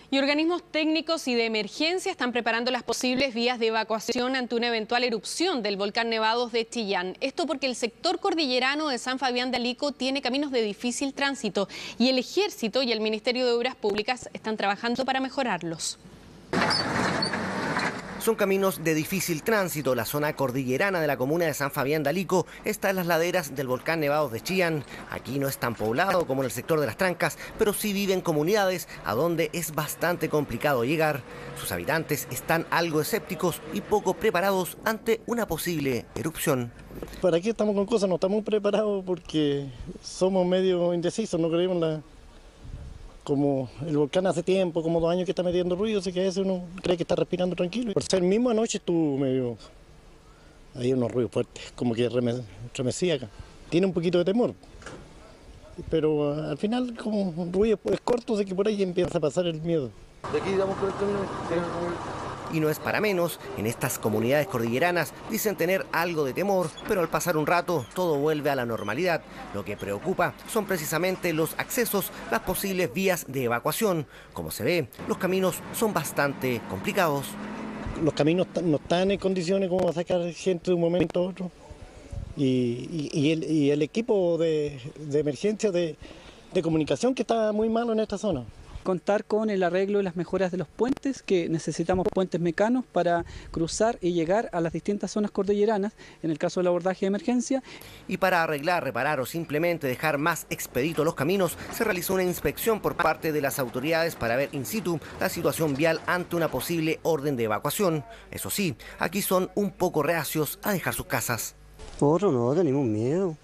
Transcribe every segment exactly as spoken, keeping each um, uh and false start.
Y organismos técnicos y de emergencia están preparando las posibles vías de evacuación ante una eventual erupción del volcán Nevados de Chillán. Esto porque el sector cordillerano de San Fabián de Alico tiene caminos de difícil tránsito y el Ejército y el Ministerio de Obras Públicas están trabajando para mejorarlos. Son caminos de difícil tránsito. La zona cordillerana de la comuna de San Fabián de Alico está en las laderas del volcán Nevados de Chillán. Aquí no es tan poblado como en el sector de las Trancas, pero sí viven comunidades a donde es bastante complicado llegar. Sus habitantes están algo escépticos y poco preparados ante una posible erupción. ¿Para qué estamos con cosas? No estamos preparados porque somos medio indecisos, no creemos la... Como el volcán hace tiempo, como dos años que está metiendo ruido, así que a veces uno cree que está respirando tranquilo. Por ser mismo anoche estuvo medio... Hay unos ruidos fuertes, como que remecía acá. Tiene un poquito de temor, pero al final como un ruido es corto, así que por ahí empieza a pasar el miedo. De aquí damos por el camino. Y no es para menos, en estas comunidades cordilleranas dicen tener algo de temor, pero al pasar un rato todo vuelve a la normalidad. Lo que preocupa son precisamente los accesos, las posibles vías de evacuación. Como se ve, los caminos son bastante complicados. Los caminos no están en condiciones como para sacar gente de un momento a otro. Y, y, y, el, y el equipo de, de emergencia de, de comunicación que está muy malo en esta zona. Contar con el arreglo y las mejoras de los puentes, que necesitamos puentes mecanos para cruzar y llegar a las distintas zonas cordilleranas, en el caso del abordaje de emergencia. Y para arreglar, reparar o simplemente dejar más expeditos los caminos, se realizó una inspección por parte de las autoridades para ver in situ la situación vial ante una posible orden de evacuación. Eso sí, aquí son un poco reacios a dejar sus casas. Nosotros no tenemos miedo.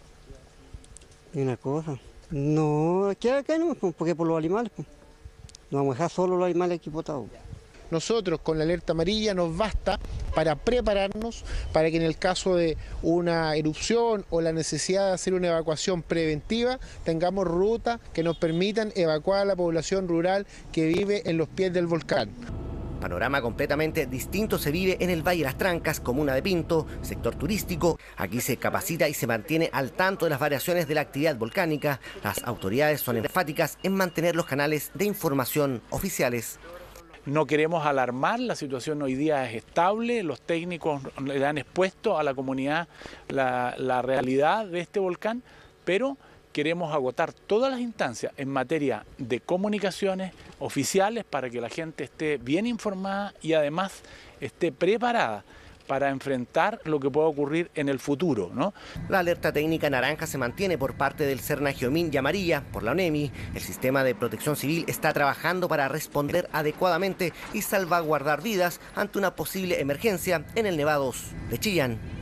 Y una cosa. No, aquí acá no, porque por los animales, pues. No vamos a dejar solo los animales aquí botados. Nosotros con la alerta amarilla nos basta para prepararnos para que en el caso de una erupción o la necesidad de hacer una evacuación preventiva tengamos rutas que nos permitan evacuar a la población rural que vive en los pies del volcán. Panorama completamente distinto se vive en el Valle de las Trancas, comuna de Pinto, sector turístico. Aquí se capacita y se mantiene al tanto de las variaciones de la actividad volcánica. Las autoridades son enfáticas en mantener los canales de información oficiales. No queremos alarmar, la situación hoy día es estable, los técnicos le han expuesto a la comunidad la, la realidad de este volcán, pero queremos agotar todas las instancias en materia de comunicaciones oficiales para que la gente esté bien informada y además esté preparada para enfrentar lo que pueda ocurrir en el futuro, ¿no? La alerta técnica naranja se mantiene por parte del Cernagiomín y amarilla por la ONEMI. El sistema de protección civil está trabajando para responder adecuadamente y salvaguardar vidas ante una posible emergencia en el Nevados de Chillán.